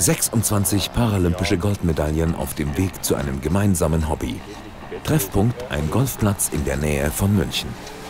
26 paralympische Goldmedaillen auf dem Weg zu einem gemeinsamen Hobby. Treffpunkt ein Golfplatz in der Nähe von München.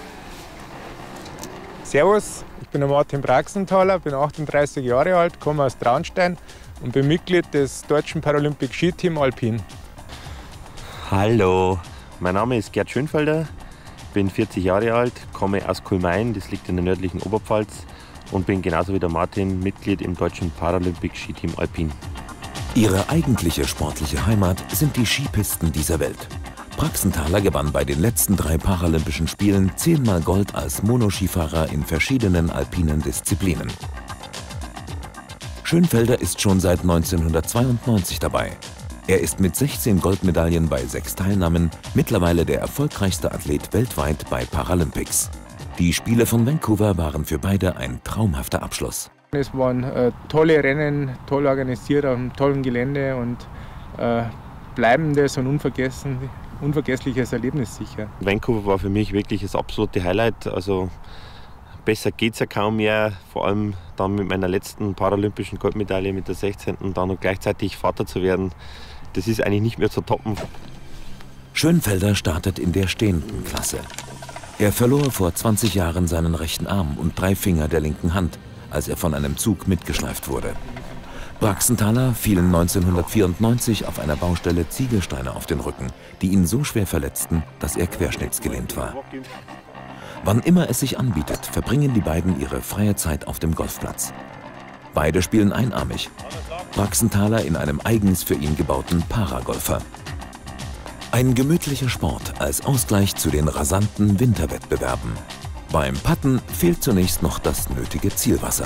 Servus, ich bin der Martin Braxenthaler, bin 38 Jahre alt, komme aus Traunstein und bin Mitglied des Deutschen Paralympic Ski Team Alpin. Hallo, mein Name ist Gerd Schönfelder, bin 40 Jahre alt, komme aus Kulmain, das liegt in der nördlichen Oberpfalz, und bin genauso wie der Martin Mitglied im Deutschen Paralympic Ski Team Alpin. Ihre eigentliche sportliche Heimat sind die Skipisten dieser Welt. Braxenthaler gewann bei den letzten 3 Paralympischen Spielen 10-mal Gold als Monoskifahrer in verschiedenen alpinen Disziplinen. Schönfelder ist schon seit 1992 dabei. Er ist mit 16 Goldmedaillen bei 6 Teilnahmen mittlerweile der erfolgreichste Athlet weltweit bei Paralympics. Die Spiele von Vancouver waren für beide ein traumhafter Abschluss. Es waren tolle Rennen, toll organisiert, auf einem tollen Gelände und bleibendes und unvergessliches Erlebnis sicher. Vancouver war für mich wirklich das absolute Highlight. Also besser geht es ja kaum mehr, vor allem dann mit meiner letzten paralympischen Goldmedaille mit der 16. dann noch gleichzeitig Vater zu werden. Das ist eigentlich nicht mehr zu toppen. Schönfelder startet in der stehenden Klasse. Er verlor vor 20 Jahren seinen rechten Arm und 3 Finger der linken Hand, als er von einem Zug mitgeschleift wurde. Braxenthaler fiel 1994 auf einer Baustelle Ziegelsteine auf den Rücken, die ihn so schwer verletzten, dass er querschnittsgelähmt war. Wann immer es sich anbietet, verbringen die beiden ihre freie Zeit auf dem Golfplatz. Beide spielen einarmig. Braxenthaler in einem eigens für ihn gebauten Paragolfer. Ein gemütlicher Sport als Ausgleich zu den rasanten Winterwettbewerben. Beim Putten fehlt zunächst noch das nötige Zielwasser.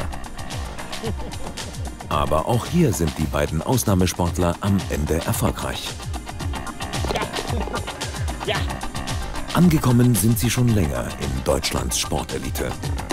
Aber auch hier sind die beiden Ausnahmesportler am Ende erfolgreich. Angekommen sind sie schon länger in Deutschlands Sportelite.